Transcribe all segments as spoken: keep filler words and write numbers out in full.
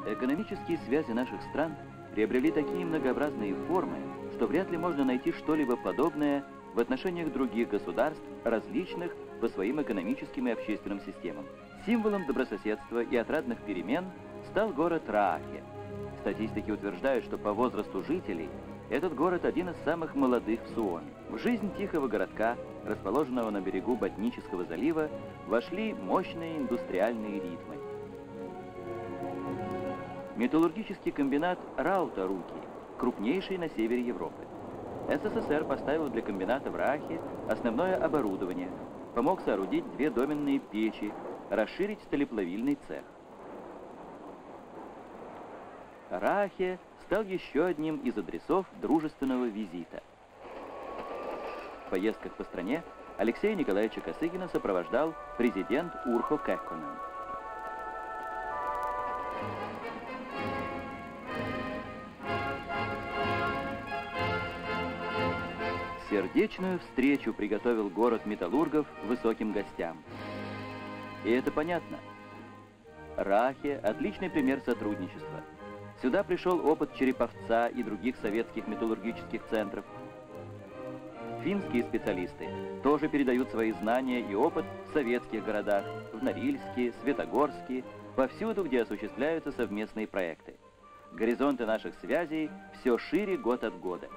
Экономические связи наших стран приобрели такие многообразные формы, что вряд ли можно найти что-либо подобное в отношениях других государств, различных по своим экономическим и общественным системам. Символом добрососедства и отрадных перемен стал город Раахе. Статистики утверждают, что по возрасту жителей этот город один из самых молодых в Суоме. В жизнь тихого городка, расположенного на берегу Ботнического залива, вошли мощные индустриальные ритмы. Металлургический комбинат Раута-Руки, крупнейший на севере Европы. СССР поставил для комбината в Раахе основное оборудование, помог соорудить две доменные печи, расширить сталеплавильный цех. Раахе стал еще одним из адресов дружественного визита. В поездках по стране Алексея Николаевича Косыгина сопровождал президент Урхо Кекконен. Сердечную встречу приготовил город металлургов высоким гостям. И это понятно. Раахе – отличный пример сотрудничества. Сюда пришел опыт Череповца и других советских металлургических центров. Финские специалисты тоже передают свои знания и опыт в советских городах, в Норильске, Светогорске, повсюду, где осуществляются совместные проекты. Горизонты наших связей все шире год от года.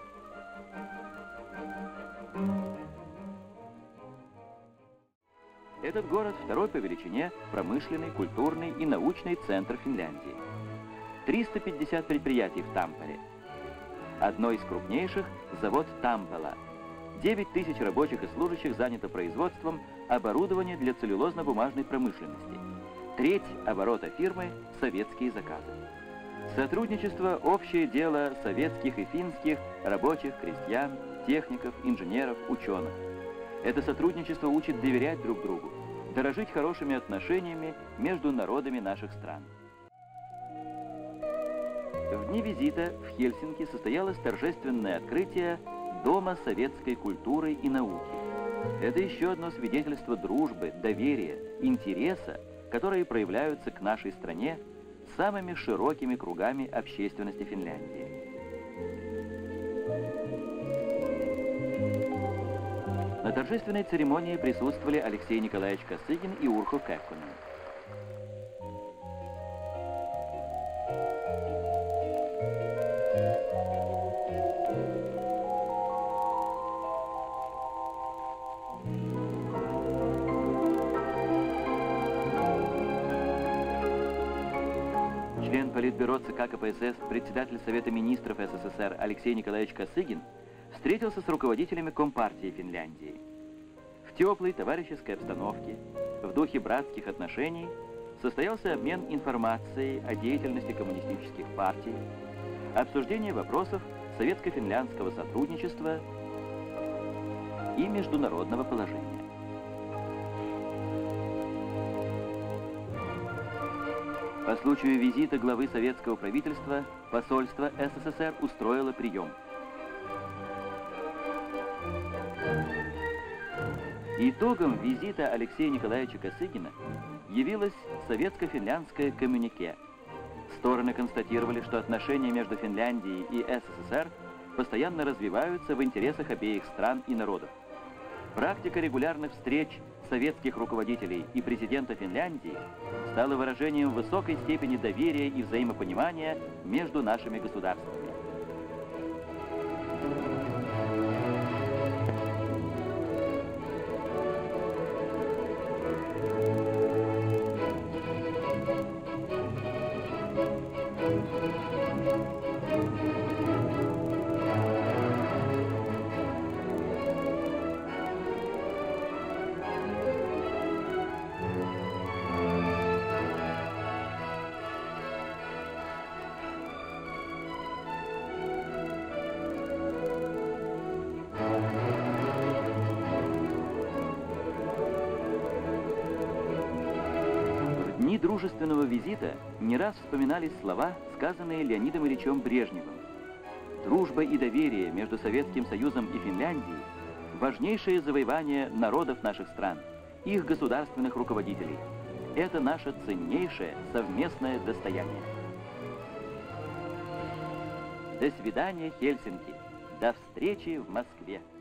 Этот город второй по величине промышленный, культурный и научный центр Финляндии. триста пятьдесят предприятий в Тампере. Одно из крупнейших – завод Тампела. девять тысяч рабочих и служащих занято производством оборудования для целлюлозно-бумажной промышленности. Треть оборота фирмы – советские заказы. Сотрудничество – общее дело советских и финских рабочих, крестьян, техников, инженеров, ученых. Это сотрудничество учит доверять друг другу, дорожить хорошими отношениями между народами наших стран. В дни визита в Хельсинки состоялось торжественное открытие Дома советской культуры и науки. Это еще одно свидетельство дружбы, доверия, интереса, которые проявляются к нашей стране самыми широкими кругами общественности Финляндии. На торжественной церемонии присутствовали Алексей Николаевич Косыгин и Урхо Кекконен. Член Политбюро ЦК КПСС, председатель Совета министров СССР Алексей Николаевич Косыгин встретился с руководителями Компартии Финляндии. В теплой товарищеской обстановке, в духе братских отношений, состоялся обмен информацией о деятельности коммунистических партий, обсуждение вопросов советско-финляндского сотрудничества и международного положения. По случаю визита главы советского правительства посольство СССР устроило прием. Итогом визита Алексея Николаевича Косыгина явилось советско-финляндское коммюнике. Стороны констатировали, что отношения между Финляндией и СССР постоянно развиваются в интересах обеих стран и народов. Практика регулярных встреч советских руководителей и президента Финляндии стала выражением высокой степени доверия и взаимопонимания между нашими государствами. В дни дружественного визита не раз вспоминались слова, сказанные Леонидом Ильичем Брежневым. Дружба и доверие между Советским Союзом и Финляндией – важнейшее завоевание народов наших стран, их государственных руководителей. Это наше ценнейшее совместное достояние. До свидания, Хельсинки. До встречи в Москве.